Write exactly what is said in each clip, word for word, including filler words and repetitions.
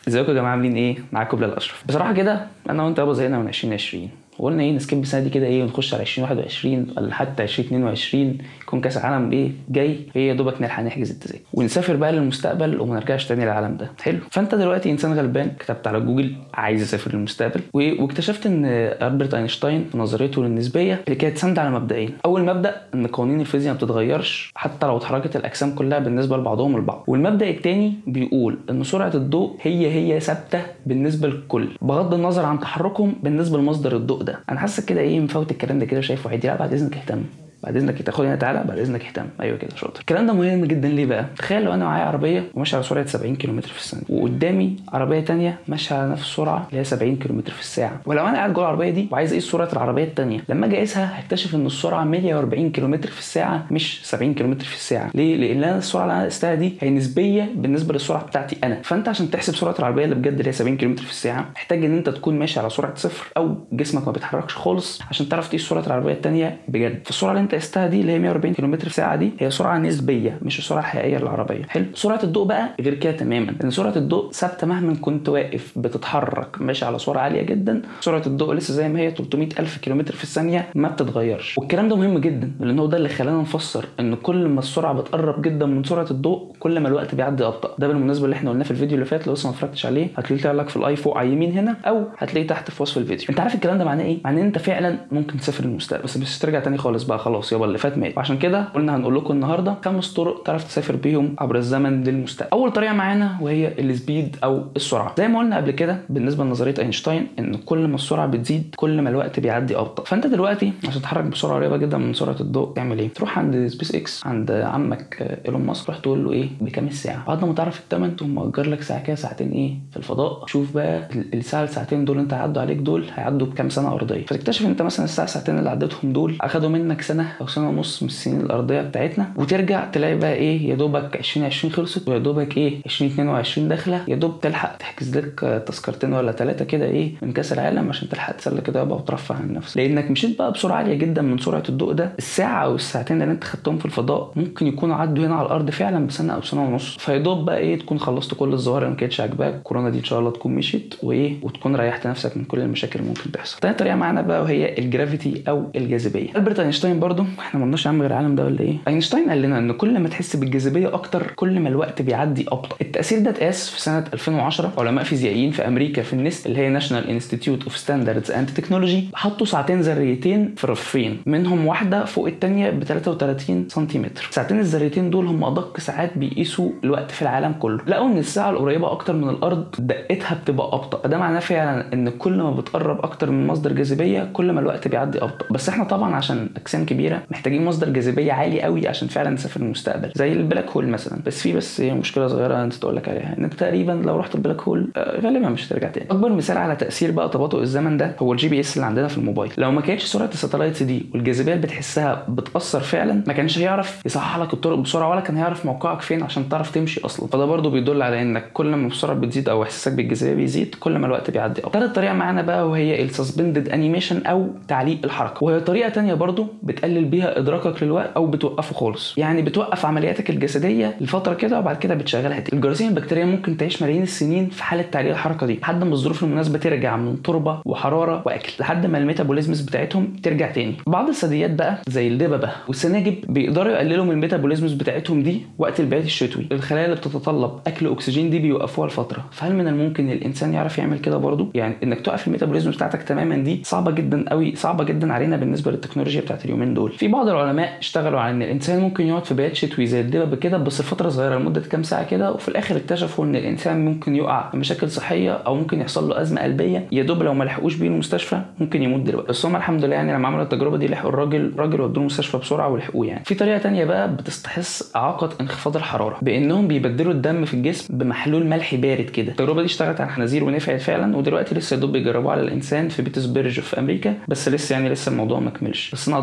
ازيكم يا جماعه، عاملين ايه؟ معاكم بلال اشرف. بصراحه كده انا وانت ابو زينا من ألفين وعشرين وقلنا ايه نسكيب السنه دي كده ايه ونخش على ألفين وواحد وعشرين ولا حتى ألفين واتنين وعشرين يكون كاس العالم ايه جاي، هي يا دوبك نلحق نحجز التذاكر ونسافر بقى للمستقبل وما نرجعش تاني للعالم ده. حلو. فانت دلوقتي انسان غلبان كتبت على جوجل عايز اسافر للمستقبل واكتشفت ان البرت اينشتاين في نظريته للنسبيه اللي كانت ساند على مبدئين. اول مبدا ان قوانين الفيزياء ما بتتغيرش حتى لو اتحركت الاجسام كلها بالنسبه لبعضهم البعض، والمبدا الثاني بيقول ان سرعه الضوء هي هي ثابته بالنسبه للكل بغض النظر عن تحركهم بالنسبه لمصدر الضوء ده. انا حاسس كده ايه مفوت الكلام ده كده وشايفه عادي. لا بعد اذنك اهتم، بعد اذنك تاخد هنا، تعالى بعد اذنك اهتم. ايوه كده شاطر. الكلام ده مهم جدا. ليه بقى؟ تخيل لو انا معايا عربيه وماشيه على سرعه سبعين كيلومتر في الثانيه وقدامي عربيه ثانيه ماشيه على نفس السرعه اللي هي سبعين كيلومتر في الساعه، ولو انا قاعد جوه العربيه دي وعايز اقيس سرعه العربيه الثانيه، لما اجي اقيسها هكتشف ان السرعه مية واربعين كيلومتر في الساعه مش سبعين كيلومتر في الساعه. ليه؟ لان انا السرعه اللي انا قستها دي هي نسبيه بالنسبه للسرعه بتاعتي انا. فانت عشان تحسب سرعه العربيه اللي بجد اللي هي سبعين كيلومتر في الساعه محتاج ان انت تكون ماشي على سرعه صفر او جسمك ما بيتحركش خالص عشان تعرف تقيس سرعه العربيه الثانيه بجد. فالسرعه اللي انت قستها دي اللي هي مية واربعين كيلومتر في الساعه دي هي سرعه نسبيه مش السرعه الحقيقيه للعربيه. حلو. سرعه الضوء بقى غير كده تماما، لان سرعه الضوء ثابته مهما كنت واقف بتتحرك ماشي على سرعه عاليه جدا، سرعه الضوء لسه زي ما هي تلتمية الف كيلومتر في الثانيه ما بتتغيرش. والكلام ده مهم جدا لان هو ده اللي خلانا نفسر ان كل ما السرعه بتقرب جدا من سرعه الضوء كل ما الوقت بيعدي ابطا. ده بالمناسبه اللي احنا قلناه في الفيديو اللي فات، لو لسه ما اتفرجتش عليه هتلاقيه لك في الاي فوق على اليمين هنا او هتلاقيه تحت في وصف الفيديو. انت عارف الكلام ده معناه ايه؟ معناه ان انت فعلا ممكن تسافر للمستقبل بس مش ترجع تاني خالص بقى، خلاص يابا اللي فات مات. وعشان كده قلنا هنقول لكم النهارده خمس طرق تعرف تسافر بيهم عبر الزمن للمستقبل. اول طريقه معانا وهي السبيد او السرعه. زي ما قلنا قبل كده بالنسبه لنظريه اينشتاين ان كل ما السرعه بتزيد كل ما الوقت بيعدي ابطا. فانت دلوقتي عشان تتحرك بسرعه قريبه جدا من سرعه الضوء تعمل ايه؟ تروح عند سبيس اكس عند عمك ايلون ماسك، تروح تقول له ايه بكام الساعه، بعد ما تعرف الثمن تقوم مأجر لك ساعه كده ساعتين ايه في الفضاء. شوف بقى الساعه الساعتين دول انت هيعدوا عليك دول هيعدوا بكام سنه ارضيه، فتكتشف انت مثلا الساعه ساعتين اللي عدتهم دول اخدوا منك سنه او سنه ونص من السنين الارضيه بتاعتنا، وترجع تلاقي بقى ايه يا دوبك ألفين وعشرين خلصت ويا دوبك ايه ألفين واتنين وعشرين داخله، يا دوب تلحق تحجز لك تذكرتين ولا ثلاثه كده ايه من كاس العالم عشان تلحق تسلى كده بقى وترفه عن نفسك، لانك مشيت بقى بسرعه عاليه جدا من سرعه الضوء ده. الساعه او الساعتين اللي انت خدتهم في الفضاء ممكن يكونوا عدوا هنا على الارض فعلا بسنه او سنه ونص، فيا دوب بقى ايه تكون خلصت كل الظواهر اللي ما كانتش عاجباك، كورونا دي ان شاء الله تكون مشيت وايه وتكون ريحت نفسك من كل المشاكل اللي ممكن تحصل. تاني طريقه معانا بقى وهي الجرافيتي او الجاذبيه. البرت اينشتاين برضو احنا ما قلناش عنه غير العالم ده ولا ايه؟ اينشتاين قال لنا ان كل ما تحس بالجاذبيه اكتر كل ما الوقت بيعدي ابطا. التاثير ده اتقاس في سنه ألفين وعشرة. علماء فيزيائيين في امريكا في النست اللي هي ناشونال انستيتيوت اوف ستاندردز اند تكنولوجي حطوا ساعتين ذريتين في رفين منهم واحده فوق الثانيه ب ثلاثة وثلاثين سنتيمتر. ساعتين الذريتين دول هم ادق ساعات بيقيسوا الوقت في العالم كله. لقوا ان الساعه القريبه اكتر من الارض دقتها بتبقى ابطا، فده معناه فعلا ان كل ما بتقرب اكتر من مصدر جاذبيه كل ما الوقت بيعدي ابطا. بس احنا طبعا عشان اجسام كبيره محتاجين مصدر جاذبيه عالي قوي عشان فعلا نسافر المستقبل زي البلاك هول مثلا. بس في بس مشكله صغيره نسيت اقول لك عليها، ان انت تقريبا لو رحت البلاك هول غالبا مش هترجع تاني. اكبر مثال على تاثير بقى تباطؤ الزمن ده هو الجي بي اس اللي عندنا في الموبايل. لو ما كانتش سرعه الساتلايتس دي والجاذبيه اللي بتحسها بتاثر فعلا ما كانش هيعرف يصحح لك الطرق بسرعه ولا كان هيعرف موقعك فين عشان تعرف تمشي اصلا. فده برضو بيدل على انك كل ما السرعه بتزيد او احساسك بالجاذبيه بيزيد كل ما الوقت بيعدي اكتر. ثالث طريقه معانا بقى وهي السسبندد انيميشن او تعليق الحركه، وهي طريقه ثانيه برضو بتقلل بيها ادراكك للوقت او بتوقفه خالص. يعني بتوقف عملياتك الجسديه لفتره كده وبعد كده بتشغلها تاني. الجراثيم البكتيريه ممكن تعيش ملايين السنين في حاله تعليق الحركه دي لحد ما الظروف المناسبه ترجع من تربه وحراره واكل لحد ما الميتابوليزمز بتاعتهم ترجع تاني. بعض الثدييات بقى زي الدببه والسناجب بيقدروا يقللوا من الميتابوليزمز بتاعتهم دي وقت البيات الشتوي. الخلايا اللي بتتطلب اكل اكسجين دي بيوقفوها لفتره. فهل من الممكن الانسان يعرف يعمل كده برضو؟ يعني انك توقف الميتابوليزم بتاعتك تماما دي صعبه جدا قوي، صعبه جدا علينا بالنسبه للتكنولوجيا بتاعت اليومين دول. في بعض العلماء اشتغلوا على ان الانسان ممكن يقعد في بيات شتوي زي الدببه كده بس فتره صغيره لمده كام ساعه كده، وفي الاخر اكتشفوا ان الانسان ممكن يقع في مشاكل صحيه او ممكن يحصل له ازمه قلبيه يا دوب لو ما لحقوش بيه المستشفى ممكن يموت دلوقتي. بس هم الحمد لله يعني لما عملوا التجربه دي لحقوا الراجل الراجل ودوه المستشفى بسرعه ولحقوه يعني. في طريقه ثانيه بقى بتستحث اعاقه انخفاض الحراره بانهم بيبدلوا الدم في الجسم بمحلول ملح بارد كده. التجربه دي اشتغلت على الخنازير ونفعت فعلا، ودلوقتي لسه يا دوب بيجربوها على الانسان في بيتسبرج في امريكا، بس لسه يعني لسه الموضوع ما كملش. بس انا اضمن لك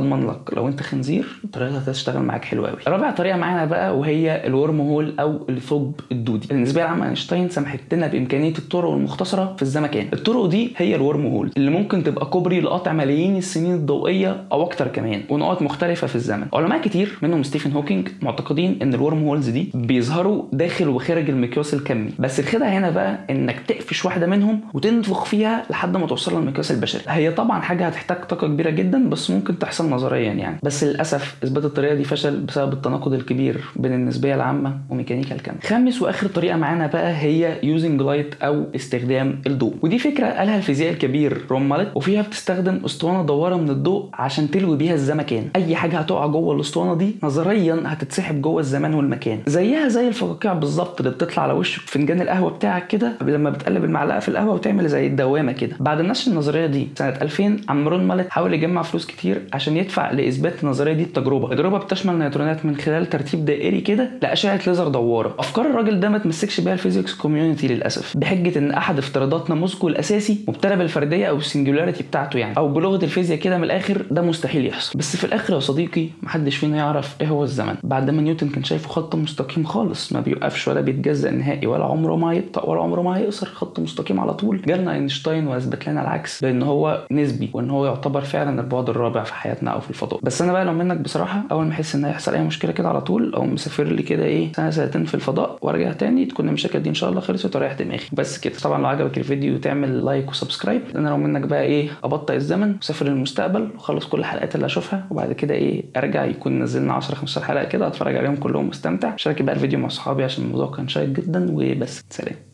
قصدك لو انت خنزير الطريقه هتشتغل معاك حلو قوي. رابع طريقه معانا بقى وهي الورم هول او الثقب الدودي. النسبيه العامه اينشتاين سمحت لنا بامكانيه الطرق المختصره في الزمكان. الطرق دي هي الورم هول اللي ممكن تبقى كوبري لقطع ملايين السنين الضوئيه او اكتر كمان ونقط مختلفه في الزمن. علماء كتير منهم ستيفن هوكينج معتقدين ان الورم هولز دي بيظهروا داخل وخارج المقياس الكمي، بس الخدعه هنا بقى انك تقفش واحده منهم وتنفخ فيها لحد ما توصل للمقياس البشري. هي طبعا حاجه هتحتاج طاقه كبيره جدا بس ممكن تحصل نظريا يعني، بس للاسف اثبات الطريقه دي فشل بسبب التناقض الكبير بين النسبيه العامه وميكانيكا الكم. خامس واخر طريقه معانا بقى هي يوزنج لايت او استخدام الضوء، ودي فكره قالها الفيزيائي الكبير روم مالت، وفيها بتستخدم اسطوانه دواره من الضوء عشان تلوي بيها الزمكان. اي حاجه هتقع جوه الاسطوانه دي نظريا هتتسحب جوه الزمان والمكان، زيها زي الفقاقيع بالظبط اللي بتطلع على وش فنجان القهوه بتاعك كده لما بتقلب المعلقه في القهوه وتعمل زي الدوامه كده. بعد نشر النظريه دي سنه ألفين عم روم مالت حاول يجمع فلوس كتير عشان يدفع لاثبات النظريه دي التجربه. التجربه بتشمل نيوترونات من خلال ترتيب دائري كده لاشعه ليزر دواره. افكار الراجل ده ما تمسكش بيها الفيزيكس كوميونتي للاسف، بحجه ان احد افتراضات نموذجه الاساسي مبتلى بالفرديه او السنجولاريتي بتاعته يعني، او بلغه الفيزياء كده من الاخر ده مستحيل يحصل. بس في الاخر يا صديقي محدش فينا يعرف ايه هو الزمن، بعد ما نيوتن كان شايفه خط مستقيم خالص ما بيوقفش ولا بيتجزأ نهائي ولا عمره ما هيبطأ ولا عمره ما هيقصر، خط مستقيم على طول. جالنا اينشتاين واثبت لنا العكس بان هو نسبي وان هو يعتبر فعلا البعد الرابع في حياتنا او في الفضاء. بس انا بقى لو منك بصراحه اول ما احس ان هيحصل اي مشكله كده على طول او مسافر لي كده ايه سنه سنتين في الفضاء وارجع تاني تكون المشاكل دي ان شاء الله خلصت وريح دماغي. بس كده. طبعا لو عجبك الفيديو تعمل لايك وسبسكرايب، انا لو منك بقى ايه ابطئ الزمن وسافر للمستقبل وخلص كل الحلقات اللي اشوفها وبعد كده ايه ارجع يكون نزلنا عشرة خمستاشر حلقه كده اتفرج عليهم كلهم مستمتع. شارك بقى الفيديو مع اصحابي عشان الموضوع كان شيق جدا، وبس سلام.